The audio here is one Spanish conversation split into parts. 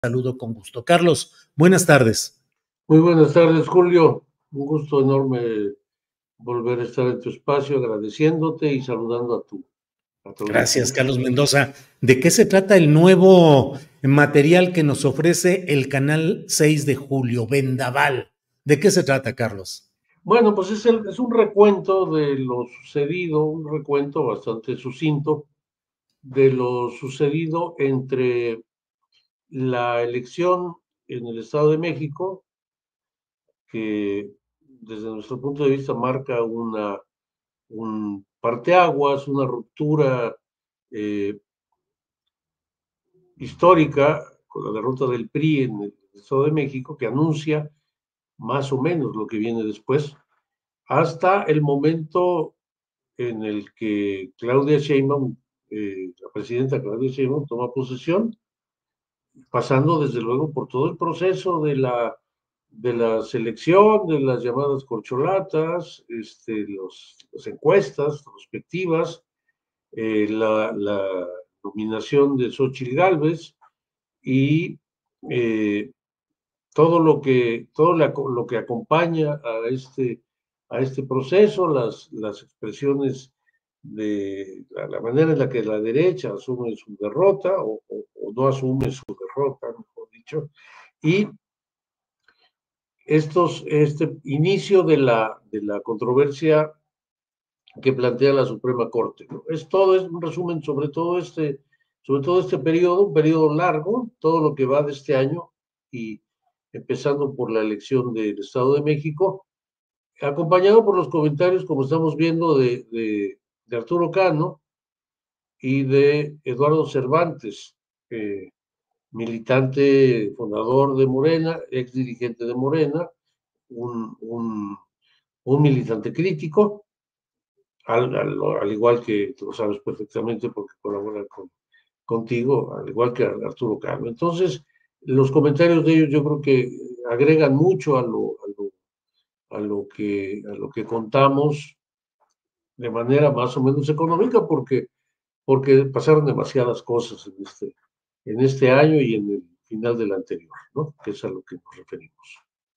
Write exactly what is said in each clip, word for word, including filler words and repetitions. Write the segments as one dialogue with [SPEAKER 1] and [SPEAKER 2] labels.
[SPEAKER 1] Saludo con gusto. Carlos, buenas tardes.
[SPEAKER 2] Muy buenas tardes, Julio. Un gusto enorme volver a estar en tu espacio, agradeciéndote y saludando a tu, a tu
[SPEAKER 1] Gracias,
[SPEAKER 2] auditorio.
[SPEAKER 1] Carlos Mendoza. ¿De qué se trata el nuevo material que nos ofrece el canal seis de julio, Vendaval? ¿De qué se trata, Carlos?
[SPEAKER 2] Bueno, pues es, el, es un recuento de lo sucedido, un recuento bastante sucinto de lo sucedido entre la elección en el Estado de México, que desde nuestro punto de vista marca una, un parteaguas, una ruptura eh, histórica con la derrota del P R I en el Estado de México, que anuncia más o menos lo que viene después, hasta el momento en el que Claudia Sheinbaum, eh, la presidenta Claudia Sheinbaum, toma posesión, pasando desde luego por todo el proceso de la, de la selección, de las llamadas corcholatas, este, los, las encuestas respectivas, eh, la, la nominación de Xóchitl Gálvez, y eh, todo lo que, todo la, lo que acompaña a este, a este proceso, las, las expresiones de la, la, manera en la que la derecha asume su derrota o, o, o no asume su derrota, mejor dicho, y estos, este inicio de la, de la controversia que plantea la Suprema Corte, ¿no? Es todo, es un resumen sobre todo este, sobre todo este periodo, un periodo largo, todo lo que va de este año y empezando por la elección del Estado de México, acompañado por los comentarios, como estamos viendo, de, de, de Arturo Cano y de Eduardo Cervantes, eh, militante fundador de Morena, ex dirigente de Morena, un, un, un militante crítico, al, al, al, igual que tú lo sabes perfectamente porque colabora con, contigo, al igual que Arturo Cano. Entonces, los comentarios de ellos yo creo que agregan mucho a lo, a lo, a lo, que, a lo que contamos de manera más o menos económica, porque, porque pasaron demasiadas cosas en este, en este año y en el final del anterior, ¿no? Que es a lo que nos referimos.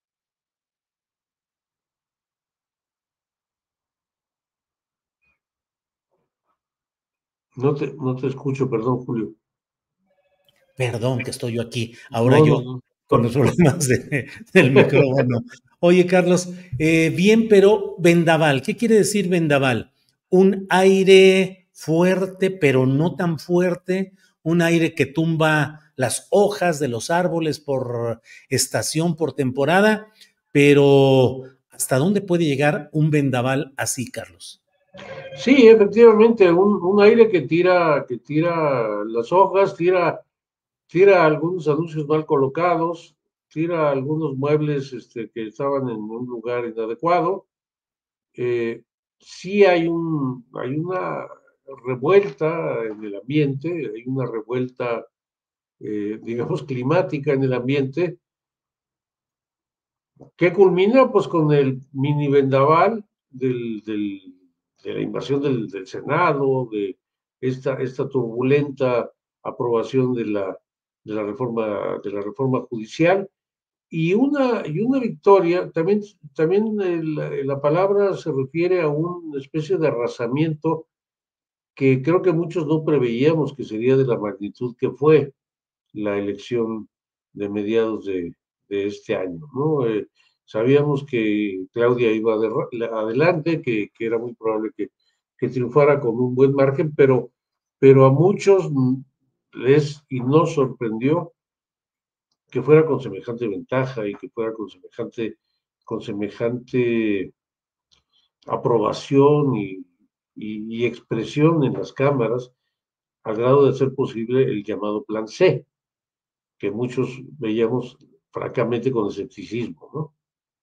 [SPEAKER 2] No te, no te escucho, perdón, Julio.
[SPEAKER 1] Perdón, que estoy yo aquí, ahora
[SPEAKER 2] No,
[SPEAKER 1] yo
[SPEAKER 2] no, no.
[SPEAKER 1] con los problemas de, del micrófono. Oye, Carlos, eh, bien, pero vendaval, ¿qué quiere decir vendaval? Un aire fuerte, pero no tan fuerte, un aire que tumba las hojas de los árboles por estación, por temporada, pero ¿hasta dónde puede llegar un vendaval así, Carlos?
[SPEAKER 2] Sí, efectivamente, un, un aire que tira, que tira las hojas, tira, tira algunos anuncios mal colocados, tira algunos muebles este, que estaban en un lugar inadecuado. Eh, sí hay, un, hay una revuelta en el ambiente, hay una revuelta, eh, digamos, climática en el ambiente, que culmina pues con el mini vendaval del, del, de la invasión del, del Senado, de esta, esta turbulenta aprobación de la, de la, reforma, de la reforma judicial, y una, y una victoria, también, también el, la palabra se refiere a una especie de arrasamiento que creo que muchos no preveíamos que sería de la magnitud que fue la elección de mediados de, de este año, ¿no? Eh, sabíamos que Claudia iba de, adelante, que, que, era muy probable que, que triunfara con un buen margen, pero, pero a muchos les y nos sorprendió que fuera con semejante ventaja y que fuera con semejante, con semejante aprobación y, y, y expresión en las cámaras, al grado de ser posible el llamado Plan C, que muchos veíamos francamente con escepticismo, ¿no?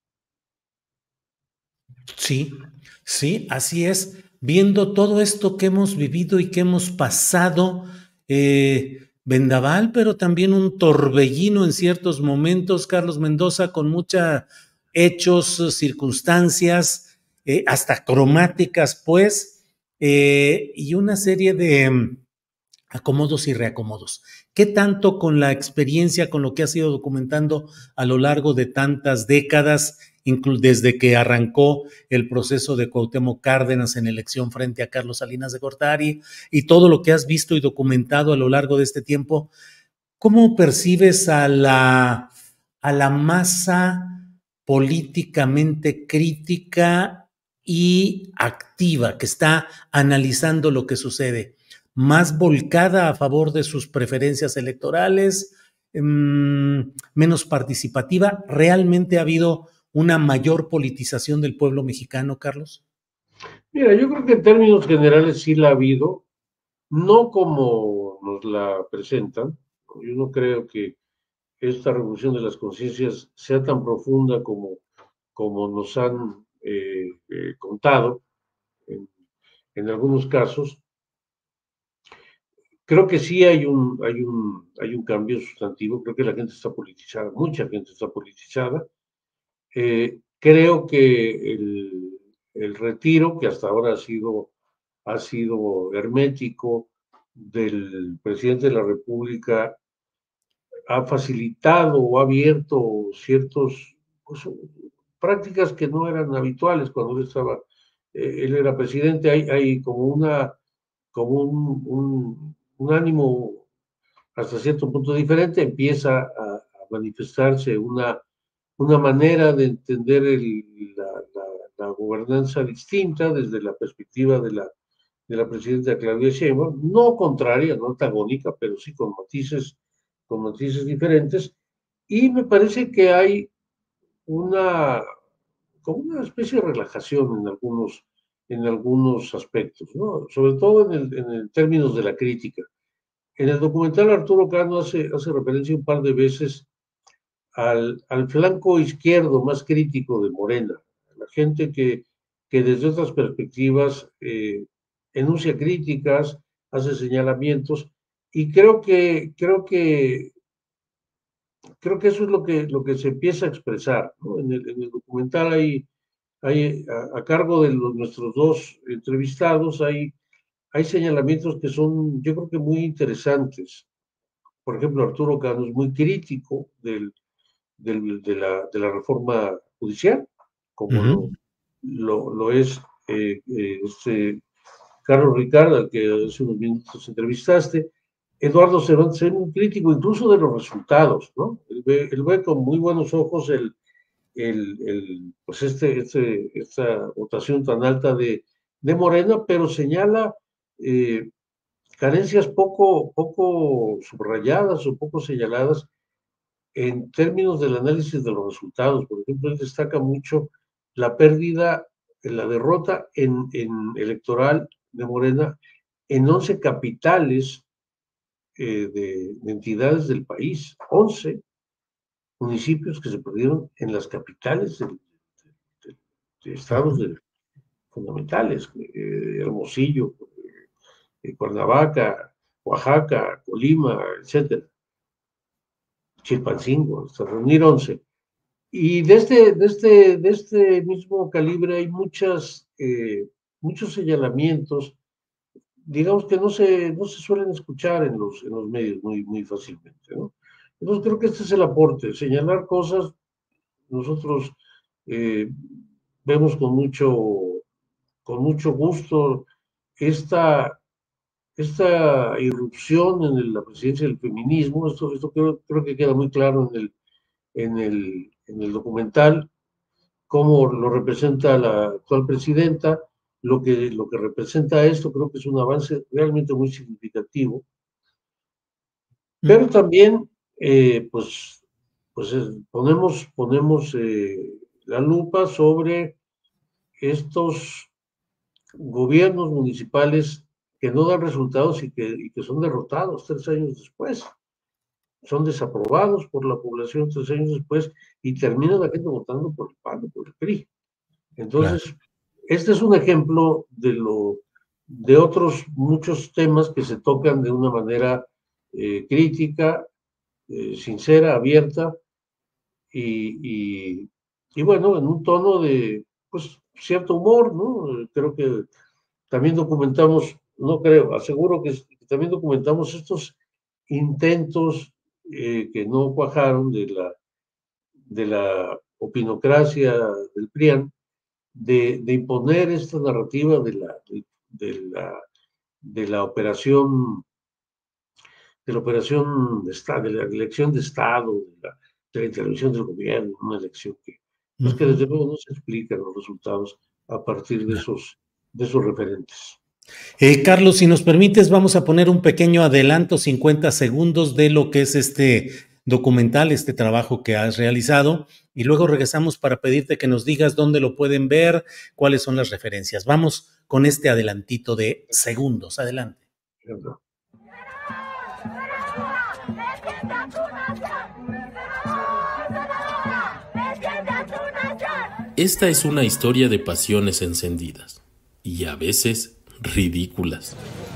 [SPEAKER 1] Sí, sí, así es. Viendo todo esto que hemos vivido y que hemos pasado, eh, vendaval, pero también un torbellino en ciertos momentos, Carlos Mendoza, con muchos hechos, circunstancias, eh, hasta cromáticas, pues, eh, y una serie de acomodos y reacomodos. ¿Qué tanto con la experiencia, con lo que has ido documentando a lo largo de tantas décadas, desde que arrancó el proceso de Cuauhtémoc Cárdenas en elección frente a Carlos Salinas de Gortari y todo lo que has visto y documentado a lo largo de este tiempo, cómo percibes a la, a la masa políticamente crítica y activa que está analizando lo que sucede? ¿Más volcada a favor de sus preferencias electorales, mmm, menos participativa? ¿Realmente ha habido una mayor politización del pueblo mexicano, Carlos?
[SPEAKER 2] Mira, yo creo que en términos generales sí la ha habido, no como nos la presentan. Yo no creo que esta revolución de las conciencias sea tan profunda como, como nos han eh, eh, contado en, en algunos casos. Creo que sí hay un, hay, un, hay un cambio sustantivo, creo que la gente está politizada, mucha gente está politizada. Eh, creo que el, el, retiro, que hasta ahora ha sido, ha sido hermético, del presidente de la República, ha facilitado o ha abierto ciertos, pues, prácticas que no eran habituales cuando él estaba, eh, él era presidente. Hay, hay como una, como un, un, un ánimo hasta cierto punto diferente, empieza a, a manifestarse una, una manera de entender el, la, la, la, gobernanza distinta desde la perspectiva de la, de la presidenta Claudia Sheinbaum, no contraria, no antagónica, pero sí con matices, con matices diferentes, y me parece que hay una, como una especie de relajación en algunos, en algunos aspectos, ¿no? Sobre todo en, el, en el términos de la crítica. En el documental Arturo Cano hace, hace referencia un par de veces al, al flanco izquierdo más crítico de Morena, la gente que, que desde otras perspectivas eh, enuncia críticas, hace señalamientos, y creo que, creo que, creo que eso es lo que, lo que se empieza a expresar, ¿no? En el, en el documental hay, hay a, a cargo de los, nuestros dos entrevistados, hay, hay señalamientos que son, yo creo que muy interesantes. Por ejemplo, Arturo Cano es muy crítico del, del, de, la, de la reforma judicial, como
[SPEAKER 1] Uh-huh.
[SPEAKER 2] lo, lo, lo es eh, eh, este Carlos Ricardo, al que hace unos minutos entrevistaste. Eduardo Cervantes es un crítico incluso de los resultados, ¿no? Él ve, él ve con muy buenos ojos el, el, el, pues este, este, esta votación tan alta de, de Morena, pero señala eh, carencias poco, poco subrayadas o poco señaladas en términos del análisis de los resultados. Por ejemplo, él destaca mucho la pérdida, la derrota en, en electoral de Morena en once capitales eh, de, de entidades del país, once municipios que se perdieron en las capitales de, de, de estados de, fundamentales, eh, Hermosillo, eh, Cuernavaca, Oaxaca, Colima, etcétera, Chilpancingo, hasta reunir once. Y de este, de este, de este mismo calibre hay muchas, eh, muchos señalamientos, digamos que no se, no se suelen escuchar en los, en los medios muy, muy fácilmente, ¿no? Entonces creo que este es el aporte, señalar cosas. Nosotros eh, vemos con mucho, con mucho gusto esta, esta irrupción en la presidencia del feminismo. Esto, esto creo, creo que queda muy claro en el, en el, en el documental, cómo lo representa la actual presidenta, lo que, lo que representa esto. Creo que es un avance realmente muy significativo, pero también eh, pues, pues ponemos, ponemos eh, la lupa sobre estos gobiernos municipales que no dan resultados y que, y que son derrotados tres años después, son desaprobados por la población tres años después, y termina la gente votando por el P A N, por el P R I. Entonces, claro, este es un ejemplo de, lo, de otros muchos temas que se tocan de una manera eh, crítica, eh, sincera, abierta, y, y, y, bueno, en un tono de, pues, cierto humor, ¿no? Creo que también documentamos no creo, aseguro que, que también documentamos estos intentos eh, que no cuajaron de la, de la opinocracia del PRIAN, de, de imponer esta narrativa de la, de, de la, de la operación, de la operación de Estado, de la elección de Estado, de la, de la intervención del gobierno, una elección que, pues que
[SPEAKER 1] Ujú.
[SPEAKER 2] desde luego no se explican los resultados a partir de esos, de esos referentes.
[SPEAKER 1] Eh, Carlos, si nos permites, vamos a poner un pequeño adelanto, cincuenta segundos de lo que es este documental, este trabajo que has realizado, y luego regresamos para pedirte que nos digas dónde lo pueden ver, cuáles son las referencias. Vamos con este adelantito de segundos. Adelante.
[SPEAKER 3] Esta es una historia de pasiones encendidas y a veces ridículas.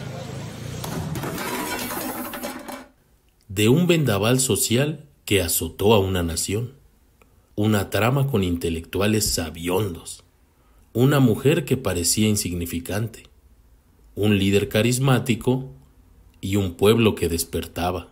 [SPEAKER 3] De un vendaval social que azotó a una nación. Una trama con intelectuales sabiondos. Una mujer que parecía insignificante. Un líder carismático y un pueblo que despertaba.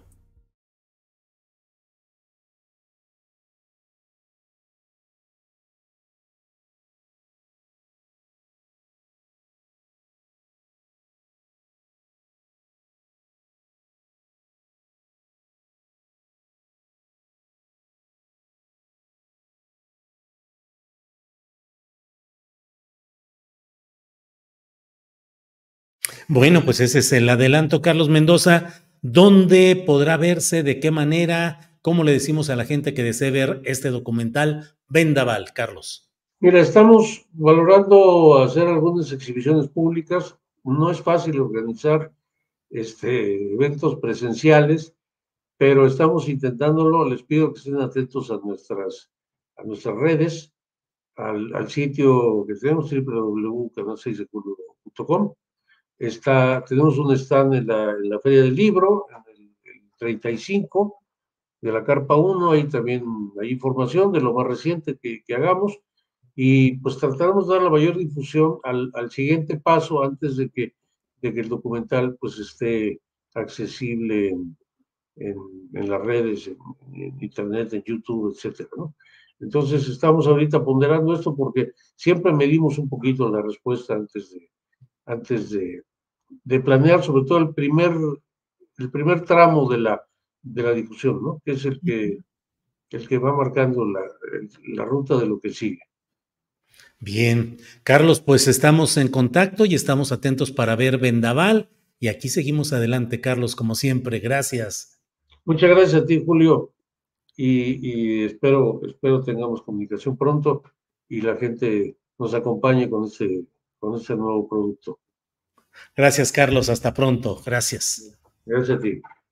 [SPEAKER 1] Bueno, pues ese es el adelanto, Carlos Mendoza. ¿Dónde podrá verse? ¿De qué manera? ¿Cómo le decimos a la gente que desee ver este documental Vendaval, Carlos?
[SPEAKER 2] Mira, estamos valorando hacer algunas exhibiciones públicas. No es fácil organizar este, eventos presenciales, pero estamos intentándolo. Les pido que estén atentos a nuestras, a nuestras redes, al, al sitio que tenemos, doble u doble u doble u punto canal seis de julio punto com. Está, tenemos un stand en la, en la Feria del Libro, en el, el treinta y cinco de la Carpa uno. Ahí también hay información de lo más reciente que, que hagamos, y pues trataremos de dar la mayor difusión al, al siguiente paso antes de que, de que el documental pues esté accesible en, en, en las redes, en, en, internet, en YouTube, etcétera, ¿no? Entonces estamos ahorita ponderando esto porque siempre medimos un poquito la respuesta antes de, antes de, de planear, sobre todo el primer, el primer tramo de la, de la difusión, ¿no? Que es el que, el que va marcando la, la ruta de lo que sigue.
[SPEAKER 1] Bien, Carlos, pues estamos en contacto y estamos atentos para ver Vendaval. Y aquí seguimos adelante, Carlos, como siempre. Gracias.
[SPEAKER 2] Muchas gracias a ti, Julio, y, y espero, espero tengamos comunicación pronto y la gente nos acompañe con este, con este nuevo producto.
[SPEAKER 1] Gracias, Carlos. Hasta pronto. Gracias.
[SPEAKER 2] Gracias a ti.